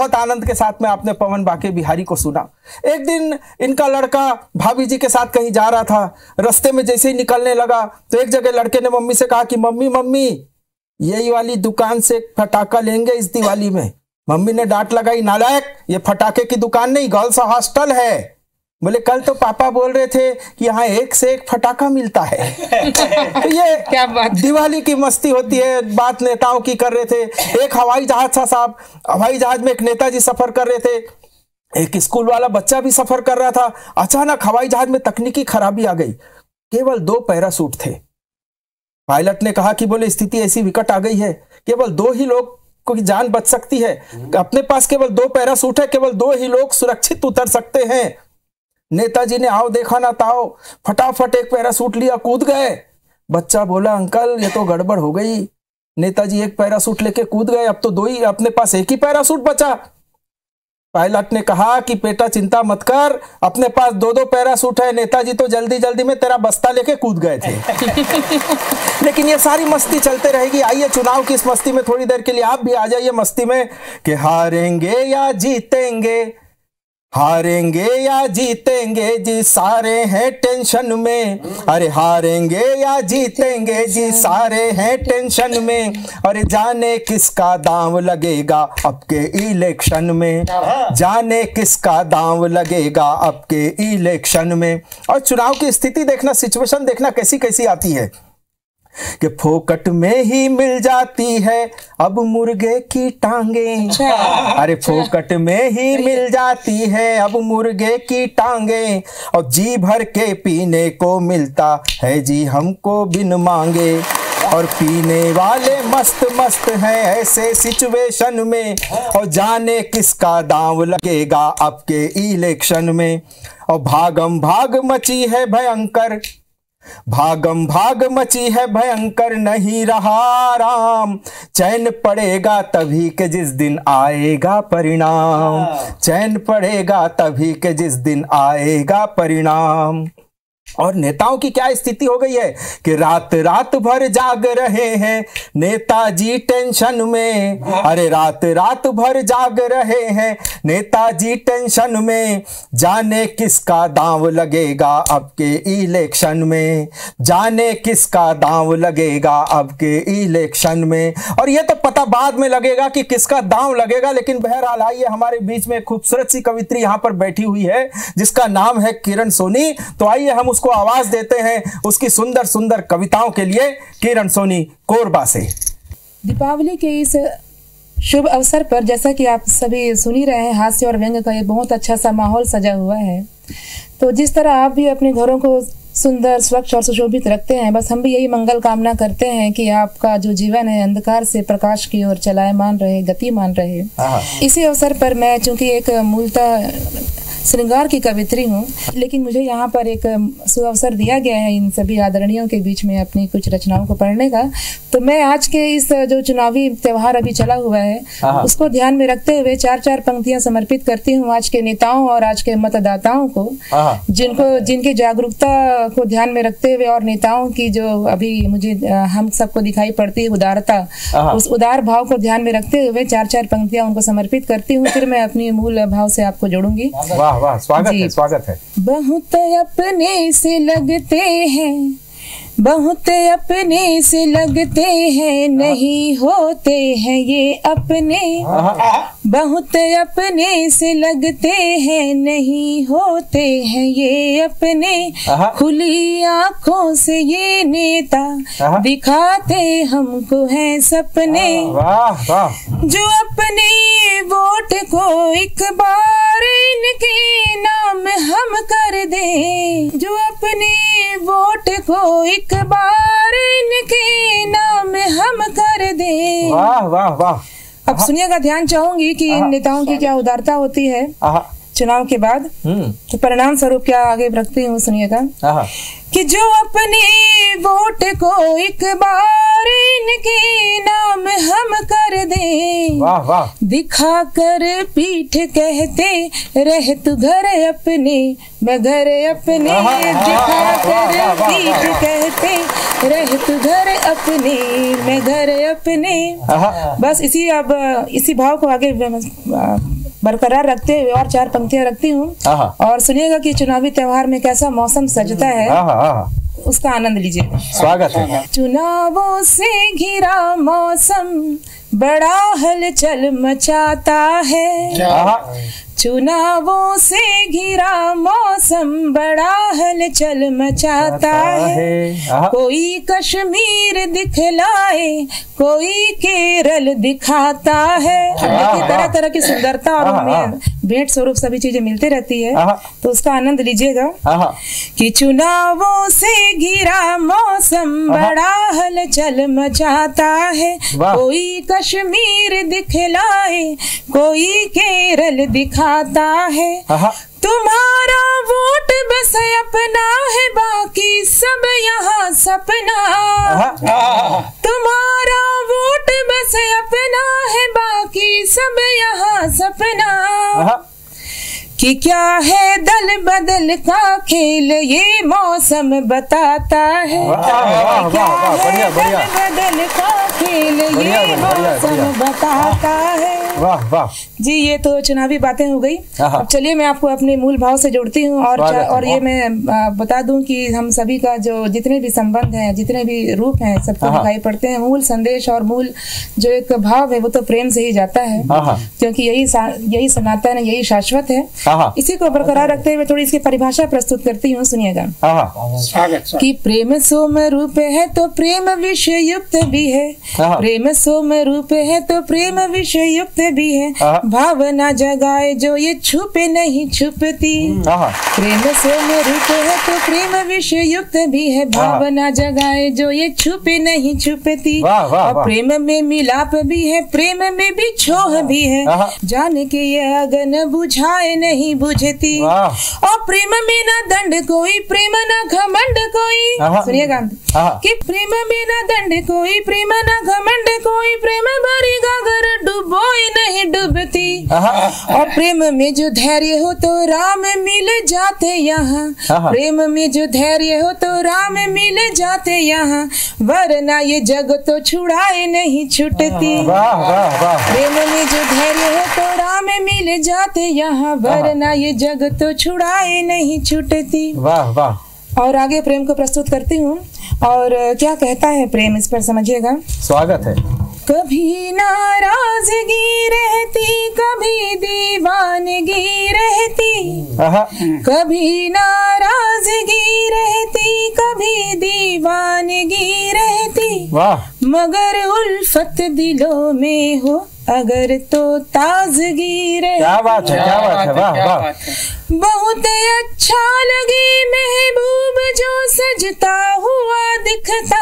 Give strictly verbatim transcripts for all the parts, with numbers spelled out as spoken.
बहुत आनंद के साथ में आपने पवन बाके बिहारी को सुना। एक दिन इनका लड़का भाभी जी के साथ कहीं जा रहा था, रास्ते में जैसे ही निकलने लगा तो एक जगह लड़के ने मम्मी से कहा कि मम्मी मम्मी यही वाली दुकान से फटाका लेंगे इस दिवाली में। मम्मी ने डांट लगाई, नालायक, ये फटाके की दुकान नहीं, गर्ल्स हॉस्टल है। बोले कल तो पापा बोल रहे थे कि यहाँ एक से एक फटाका मिलता है। तो ये क्या बात, दिवाली की मस्ती होती है। बात नेताओं की कर रहे थे। एक हवाई जहाज था साहब, हवाई जहाज में एक नेताजी सफर कर रहे थे, एक स्कूल वाला बच्चा भी सफर कर रहा था। अचानक हवाई जहाज में तकनीकी खराबी आ गई, केवल दो पैराशूट थे। पायलट ने कहा कि बोले स्थिति ऐसी विकट आ गई है, केवल दो ही लोग की जान बच सकती है, अपने पास केवल दो पैराशूट है, केवल दो ही लोग सुरक्षित उतर सकते हैं। नेताजी ने आओ देखा ना ताओ, फटाफट एक पैराशूट लिया, कूद गए। बच्चा बोला अंकल ये तो गड़बड़ हो गई। नेताजी एक पैराशूट लेके कूद गए, अब तो दो ही, अपने पास एक ही पैराशूट बचा। पायलट ने कहा कि बेटा चिंता मत कर, अपने पास दो दो पैराशूट है, नेताजी तो जल्दी जल्दी में तेरा बस्ता लेके कूद गए थे। लेकिन ये सारी मस्ती चलते रहेगी। आइए चुनाव की इस मस्ती में थोड़ी देर के लिए आप भी आ जाइए मस्ती में कि हारेंगे या जीतेंगे, हारेंगे या जीतेंगे जी सारे हैं टेंशन में। अरे हारेंगे या जीतेंगे जी सारे हैं टेंशन में। अरे जाने किसका दांव लगेगा अब के इलेक्शन में, जाने किसका दांव लगेगा अब के इलेक्शन में। और चुनाव की स्थिति देखना, सिचुएशन देखना कैसी कैसी आती है कि फोकट में ही मिल जाती है अब मुर्गे की टांगे। अरे फोकट में ही मिल जाती है अब मुर्गे की टांगे, और जी भर के पीने को मिलता है जी हमको बिन मांगे। और पीने वाले मस्त मस्त हैं ऐसे सिचुएशन में, और जाने किसका दांव लगेगा अब के इलेक्शन में। और भागम भाग मची है भयंकर, भागम भाग मची है भयंकर, नहीं रहा राम। चैन पड़ेगा तभी के जिस दिन आएगा परिणाम, चैन पड़ेगा तभी के जिस दिन आएगा परिणाम। और नेताओं की क्या स्थिति हो गई है कि रात रात भर जाग रहे हैं नेताजी टेंशन में। अरे रात रात भर जाग रहे हैं नेताजी टेंशन में, जाने किसका दांव लगेगा अब के इलेक्शन में, जाने किसका दांव लगेगा अब के इलेक्शन में। और ये तो पता बाद में लगेगा कि किसका दांव लगेगा। लेकिन बहरहाल आइए, हमारे बीच में खूबसूरत सी कवित्री यहाँ पर बैठी हुई है जिसका नाम है किरण सोनी। तो आइए हम उसको आवाज देते हैं उसकी सुंदर सुंदर कविताओं के लिए। किरण सोनी कोरबा से। दीपावली के इस शुभ अवसर पर जैसा कि आप सभी सुन ही रहे हैं, हास्य और व्यंग का ये बहुत अच्छा सा माहौल सजा हुआ है। तो जिस तरह आप भी अपने घरों को सुंदर, स्वच्छ और सुशोभित रखते हैं, बस हम भी यही मंगल कामना करते हैं कि आपका जो जीवन है अंधकार से प्रकाश की ओर चलायमान रहे, गतिमान रहे। इसी अवसर पर मैं चूंकि एक मूलतः श्रृंगार की कवित्री हूँ, लेकिन मुझे यहाँ पर एक सुअवसर दिया गया है इन सभी आदरणीयों के बीच में अपनी कुछ रचनाओं को पढ़ने का। तो मैं आज के इस जो चुनावी त्योहार अभी चला हुआ है उसको ध्यान में रखते हुए चार चार पंक्तियां समर्पित करती हूँ आज के नेताओं और आज के मतदाताओं को, जिनको जिनकी जागरूकता को ध्यान में रखते हुए और नेताओं की जो अभी मुझे हम सबको दिखाई पड़ती है उदारता, उस उदार भाव को ध्यान में रखते हुए चार चार पंक्तियां उनको समर्पित करती हूँ। फिर मैं अपनी मूल भाव से आपको जोड़ूंगी। वाह वाह, स्वागत है, स्वागत है। बहुत अपने से लगते हैं, बहुत अपने से लगते हैं, नहीं होते हैं ये अपने। बहुत अपने से लगते हैं, नहीं होते हैं ये अपने। खुली आंखों से ये नेता दिखाते हमको हैं सपने। वाह वाह। जो अपने वोट को एक बार इनके नाम हम कर दें, जो अपने वोट को एक बार इनके नाम हम कर दें। वाह वाह वाह। अब सुनिएगा, ध्यान चाहूंगी कि इन नेताओं की क्या उदारता होती है चुनाव के बाद। तो परिणाम स्वरूप क्या आगे रखती हूँ, सुनिएगा कि जो अपने वोट को एक बार इनके नाम हम कर दें। वाह वाह। दिखा कर पीठ कहते रह तू घर अपने, मैं घर अपने। दिखा कर पीठ कहते रह तू घर अपने, मैं घर अपने। बस इसी अब इसी भाव को आगे बरकरार रखते हुए और चार पंक्तियां रखती हूँ और सुनिएगा कि चुनावी त्योहार में कैसा मौसम सजता है, उसका आनंद लीजिए। स्वागत है। चुनावों से घिरा मौसम बड़ा हलचल मचाता है, चुनावों से घिरा मौसम बड़ा हलचल मचाता है। कोई कश्मीर दिखलाए, कोई केरल दिखाता है। देखिए तरह तरह की सुंदरता और उनमें भेंट स्वरूप सभी चीजें मिलती रहती है, तो उसका आनंद लीजिएगा कि चुनावों से घिरा मौसम बड़ा हलचल मचाता है। कोई कश्मीर दिखलाए, कोई केरल दिखाता है। तुम्हारा वोट बस अपना है, बाकी सब यहाँ सपना। तुम्हारा वोट बस अपना है, बाकी सब यहाँ सपना। कि क्या है दल बदल का खेल, ये मौसम बताता है। क्या है दल बदल का खेल, ये मौसम बताता है। वाह वाह जी, ये तो चुनावी बातें हो गई। अब चलिए मैं आपको अपने मूल भाव से जोड़ती हूँ और और ये मैं बता दूं कि हम सभी का जो जितने भी संबंध हैं, जितने भी रूप हैं, सबको दिखाई पड़ते हैं। मूल संदेश और मूल जो एक भाव है वो तो प्रेम से ही जाता है, क्योंकि यही यही सनातन है, यही शाश्वत है। इसी को बरकरार रखते हुए थोड़ी इसकी परिभाषा प्रस्तुत करती हूँ, सुनिएगा। कि प्रेम सोम रूप है तो प्रेम विषय युक्त भी है, प्रेम सोम रूप है तो प्रेम विषय युक्त भी है। भावना जगाए जो ये छुपे नहीं छुपती, प्रेम सोम रूप है तो प्रेम विषय युक्त भी है। भावना जगाए जो ये छुपे नहीं छुपती। और प्रेम में मिलाप भी है, प्रेम में भी छोह भी है। जाने के ये अगन बुझाए नहीं बुझती। और प्रेम में ना दंड कोई, प्रेम ना घमंड कोई। सुनिएगा कि प्रेम में ना दंड कोई, प्रेम ना घमंड कोई। प्रेम भरी गागर डूबोई नहीं डूबती। और प्रेम में जो धैर्य हो तो राम मिल जाते यहाँ। प्रेम में जो धैर्य हो तो राम मिल जाते यहाँ, वरना ये जग तो छुड़ाए नहीं छुटती। प्रेम में जो धैर्य हो तो राम मिल जाते यहाँ, वरना ये जग तो छुड़ाए नहीं छुटती। वाह वाह। और आगे प्रेम को प्रस्तुत करती हूँ और क्या कहता है प्रेम, इस पर समझिएगा। स्वागत है। कभी नाराजगी रहती, कभी दीवानगी रहती। कभी नाराजगी रहती, कभी दीवानगी रहती। मगर उल्फत दिलों में हो अगर तो ताजगी रहती। क्या बात है, क्या बात है, वाह वाह। बहुत अच्छा लगे महबूब जो सजता हुआ दिखता।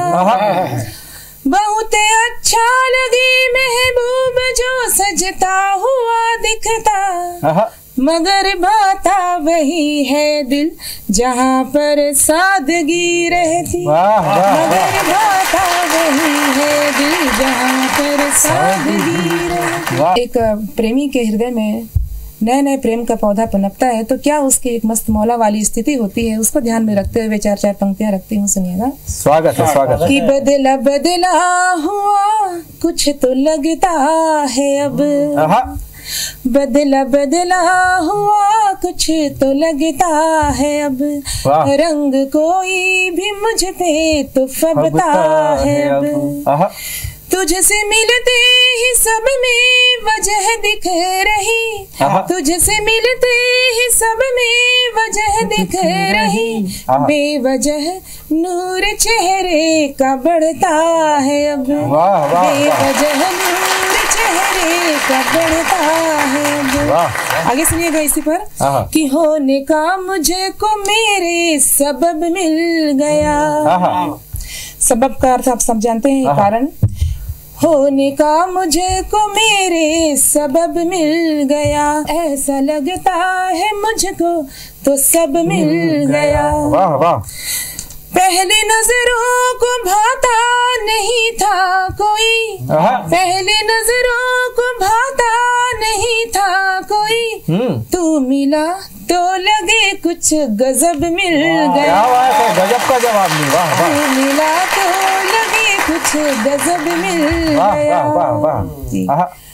बहुत अच्छा लगे महबूब जो सजता हुआ दिखता। मगर बाता वही है दिल जहाँ पर सादगी रहती। मगर बाता वही है दिल जहाँ पर सादगी रहती। एक प्रेमी के हृदय में नए नए प्रेम का पौधा पनपता है, तो क्या उसकी एक मस्त मौला वाली स्थिति होती है, उसको ध्यान में रखते हुए चार चार पंक्तियां रखती हूँ, सुनिएगा। स्वागत है, स्वागत है। कि बदला बदला हुआ कुछ तो लगता है अब। बदला बदला हुआ कुछ तो लगता है अब। रंग कोई भी मुझ पे तो फबता है अब। तुझसे मिलते ही सब में वजह दिख रही। तुझसे मिलते ही सब में वजह दिख रही। बेवजह नूर चेहरे का बढ़ता है अब। बेवजह नूर चेहरे का बढ़ता है अब। आगे सुनिएगा इसी पर कि होने का मुझे को मेरे सबब मिल गया। सबब का अर्थ आप सब जानते हैं, कारण। होने का मुझे को मेरे सबब मिल गया। ऐसा लगता है मुझको तो सब मिल गया। वाह वाह। पहले नजरों को भाता नहीं था कोई। पहले नजरों को भाता नहीं था कोई। तू मिला तो लगे कुछ गजब मिल गया। गजब का जवाब नहीं। वाह वाह। तू मिला तो लगे कुछ गजब मिल गया। वाह वाह वाह।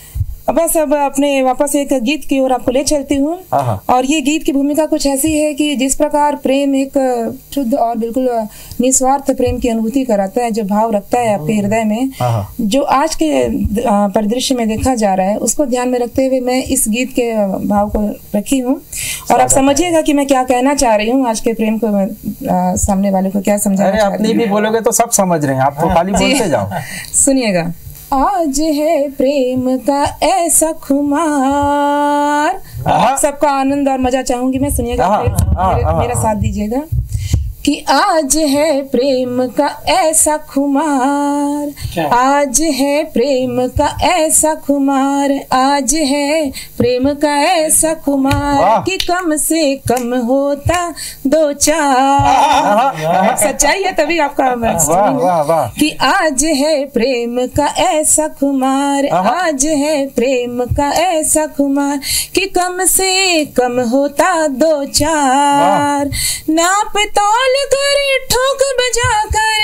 बस अब अपने वापस एक गीत की ओर आपको ले चलती हूँ। और ये गीत की भूमिका कुछ ऐसी है कि जिस प्रकार प्रेम एक शुद्ध और बिल्कुल निस्वार्थ प्रेम की अनुभूति कराता है, जो भाव रखता है आपके हृदय में, जो आज के परिदृश्य में देखा जा रहा है, उसको ध्यान में रखते हुए मैं इस गीत के भाव को रखी हूँ। और आप समझिएगा कि मैं क्या कहना चाह रही हूँ, आज के प्रेम को आ, सामने वाले को क्या समझाना चाह रही हूँ। अपनी भी बोलोगे तो सब समझ रहे हैं, आप तो खाली बोलते जाओ। सुनिएगा। आज है प्रेम का ऐसा खुमार, आप सबका आनंद और मजा चाहूंगी मैं, सुनिएगा, मेरे, मेरा साथ दीजिएगा। कि आज है प्रेम का ऐसा खुमार, आज है प्रेम का ऐसा खुमार, आज है प्रेम का ऐसा खुमार कि कम से कम होता दो चार। सच्चाई है तभी आपका कि आज है प्रेम का ऐसा खुमार, आज है प्रेम का ऐसा खुमार कि कम से कम होता दो चार। नाप तौल करे ठोक बजा कर,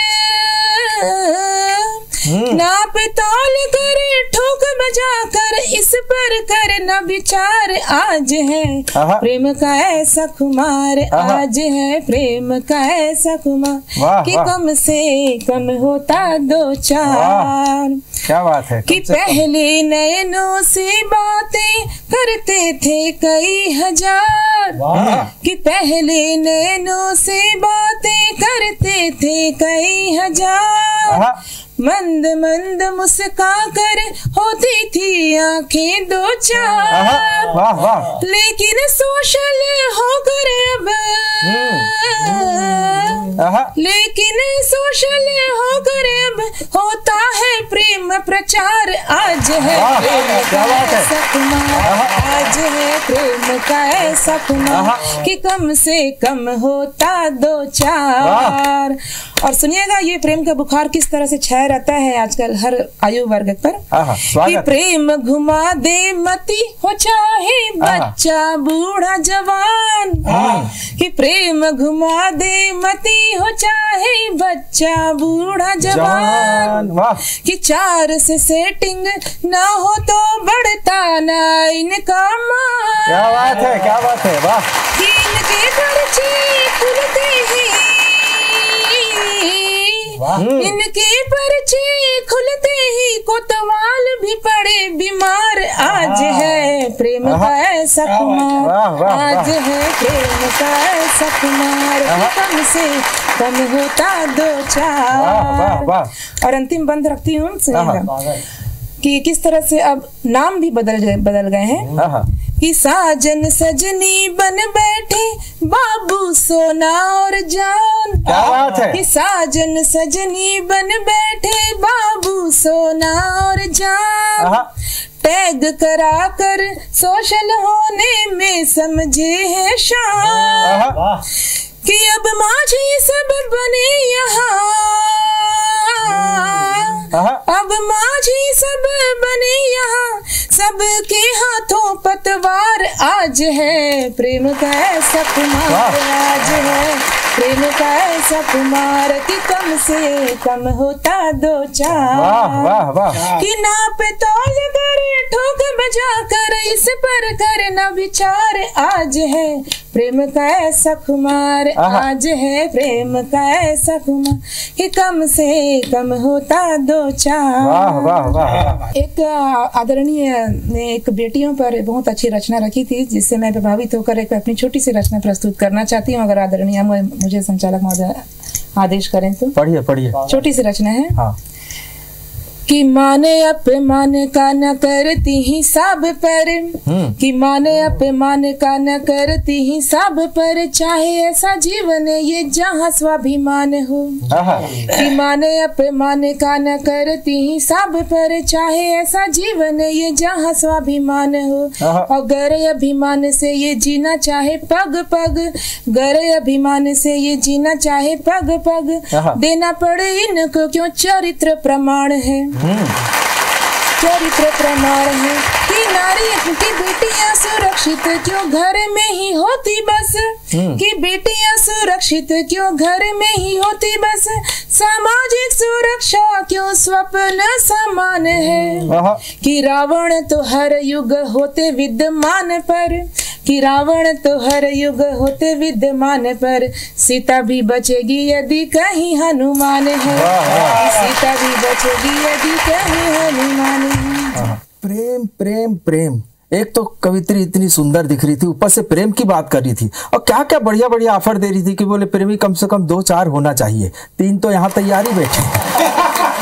नाप तौल करे ठोक बजा कर, इस पर कर न विचार। आज है प्रेम का ऐसा खुमार, आज है प्रेम का ऐसा खुमार कि कम से कम होता दो चार। क्या बात है कि पहले नयनों से बातें करते थे कई हजार, कि पहले नयनों से बातें करते थे कई हजार। मंद मंद मुस्का कर होती थी आंखें दो चार, लेकिन सोशल होकर अब, लेकिन सोशल होकर अब होता है प्रेम प्रचार। आज है प्रेम का ऐसा खुमार, आज है प्रेम का ऐसा खुमार कि कम से कम होता दो चार। और सुनिएगा ये प्रेम का बुखार किस तरह से छाया रहता है आजकल हर आयु वर्ग पर। कि प्रेम घुमा दे मती हो चाहे बच्चा बूढ़ा जवान, कि प्रेम घुमा दे मती हो चाहे बच्चा बूढ़ा जवान, कि चार से सेटिंग ना हो तो बढ़ता ना इनका मान। क्या बात है, क्या बात है, वाह। कि इनके पर्चे खुलते ही, इनके पर्चे खुलते ही कोतवाल भी पड़े बीमार। आज है प्रेम का ऐसा खुमार, आज है प्रेम का ऐसा खुमार कि कम से कम होता दो चार। और अंतिम बंद रखती हूँ, सुनिएगा कि किस तरह से अब नाम भी बदल बदल गए हैं। कि साजन सजनी बन बैठे बाबू सोना और जान, क्या बात है। कि साजन सजनी बन बैठे बाबू सोना और जान। टैग करा कर सोशल होने में समझे है शान, कि अब माझी सब बने यहाँ, अब माझी सब बने यहाँ, सबके हाथों पतवार। आज है प्रेम का ऐसा खुमार, आज है प्रेम का ऐसा खुमार कि कम से कम होता दो चार। वाह वाह वाह। कि नाप तौल करे ठोक बजा कर, इस पर कर न विचार। आज है प्रेम का ऐसा खुमार, आज है प्रेम का ऐसा खुमार कि कम से कम होता दो चार। वाह वाह वाह। एक आदरणीय ने एक बेटियों पर बहुत अच्छी रचना रखी थी, जिससे मैं प्रभावित होकर एक अपनी छोटी सी रचना प्रस्तुत करना चाहती हूँ, अगर आदरणीय मुझे संचालक महोदय आदेश करें तो। पढ़िए पढ़िए। छोटी सी रचना है। हाँ। कि माने अपमान का न करती ही सब पर, कि माने अपमान का न करती ही सब पर, चाहे ऐसा जीवन ये जहाँ स्वाभिमान हो। कि माने अपमान का न करती ही सब पर, चाहे ऐसा जीवन ये जहाँ स्वाभिमान हो। और गरे अभिमान से ये जीना चाहे पग पग, गरे अभिमान से ये जीना चाहे पग पग, देना पड़े इनको क्यों चरित्र प्रमाण है। चरित्र प्रमाण है कि नारी की बेटियां सुरक्षित क्यों घर में ही होती बस, कि बेटियां सुरक्षित क्यों घर में ही होती बस, सामाजिक सुरक्षा क्यों स्वप्न समान है, कि रावण तो हर युग होते विद्यमान पर, कि रावण तो हर युग होते विद्यमान पर, सीता भी बचेगी यदि कहीं हनुमान है, सीता भी बचेगी यदि कहीं हनुमान है। प्रेम प्रेम प्रेम, एक तो कवित्री इतनी सुंदर दिख रही थी, ऊपर से प्रेम की बात कर रही थी और क्या क्या बढ़िया बढ़िया ऑफर दे रही थी कि बोले प्रेमी कम से कम दो चार होना चाहिए, तीन तो यहाँ तैयारी बैठे।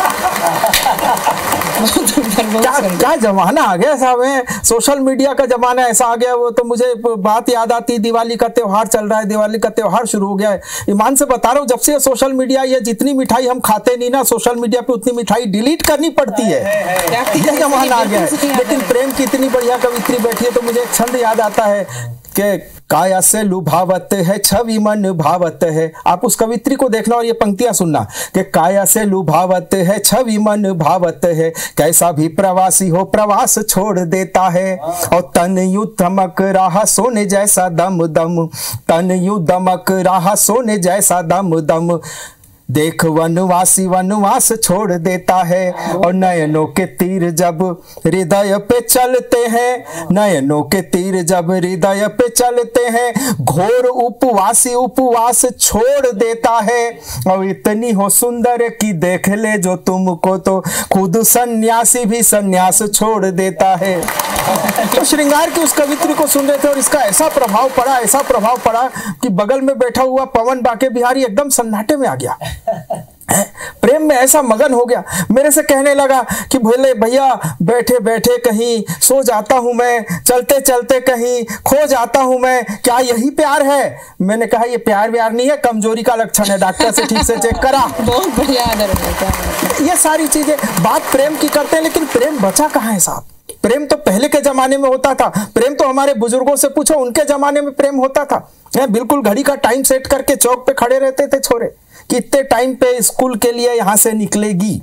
क्या क्या जमाना आ गया साहब है, सोशल मीडिया का जमाना ऐसा आ गया। वो तो मुझे बात याद आती, दिवाली का त्योहार चल रहा है, दिवाली का त्योहार शुरू हो गया है। ईमान से बता रहा हूँ, जब से सोशल मीडिया, ये जितनी मिठाई हम खाते नहीं ना, सोशल मीडिया पे उतनी मिठाई डिलीट करनी पड़ती है, ये जमाना आ गया है। लेकिन प्रेम की इतनी बढ़िया कवित्री बैठी है तो मुझे एक छंद याद आता है कि काया से लुभावत है छवि मन भावत है। आप उस कवित्री को देखना और ये पंक्तियां सुनना कि काया से लुभावत है छवि मन भावत है, कैसा भी प्रवासी हो प्रवास छोड़ देता है, और तन यू दमक रहा सोने जैसा दम दम, तन यू दमक रहा सोने जैसा दम दम, देख वनवासी वनवास छोड़ देता है, और नयनों के तीर जब हृदय पे चलते हैं, नयनों के तीर जब हृदय पे चलते हैं, घोर उपवासी उपवास छोड़ देता है, और इतनी हो सुंदर कि देख ले जो तुमको तो खुद सन्यासी भी सन्यास छोड़ देता है। तो श्रृंगार की उस कवित्री को सुन रहे थे और इसका ऐसा प्रभाव पड़ा, ऐसा प्रभाव पड़ा कि बगल में बैठा हुआ पवन बाके बिहारी एकदम सन्नाटे में आ गया, प्रेम में ऐसा मगन हो गया। मेरे से कहने लगा कि भोले भैया बैठे बैठे कहीं सो जाता हूं मैं, चलते चलते कहीं खो जाता हूं मैं, क्या यही प्यार है? मैंने कहा ये प्यार व्यार नहीं है, कमजोरी का लक्षण है, डॉक्टर से ठीक से चेक करा। बहुत बढ़िया। ये सारी चीजें बात प्रेम की करते हैं, लेकिन प्रेम बचा कहाँ है साहब? प्रेम तो पहले के जमाने में होता था, प्रेम तो हमारे बुजुर्गों से पूछो, उनके जमाने में प्रेम होता था। बिल्कुल घड़ी का टाइम सेट करके चौक पे खड़े रहते थे छोरे कि इतने टाइम पे स्कूल के लिए यहां से निकलेगी,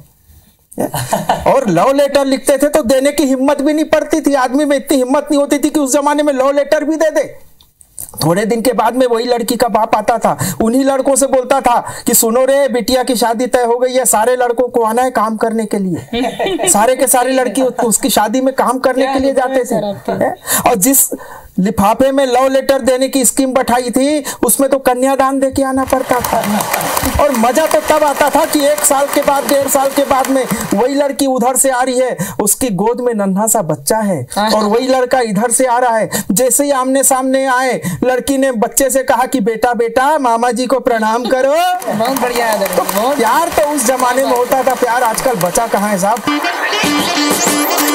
और लव लेटर लिखते थे तो देने की हिम्मत भी नहीं पड़ती थी, आदमी में इतनी हिम्मत नहीं होती थी कि उस जमाने में लव लेटर भी दे दे। थोड़े दिन के बाद में वही लड़की का बाप आता था, उन्हीं लड़कों से बोलता था कि सुनो रे बिटिया की शादी तय हो गई है, सारे लड़कों को आना है काम करने के लिए। सारे के सारे लड़की उसकी शादी में काम करने के लिए जाते थे। और जिस लिफाफे में लव लेटर देने की स्कीम बैठाई थी उसमें तो कन्यादान दे के आना पड़ता था। और मजा तो तब आता था कि एक साल के बाद, डेढ़ साल के बाद में वही लड़की उधर से आ रही है, उसकी गोद में नन्हा सा बच्चा है, और वही लड़का इधर से आ रहा है। जैसे ही आमने सामने आए, लड़की ने बच्चे से कहा कि बेटा बेटा मामा जी को प्रणाम करो। बहुत बढ़िया। तो प्यार तो उस जमाने में होता था, प्यार आजकल बचा कहाँ है साहब?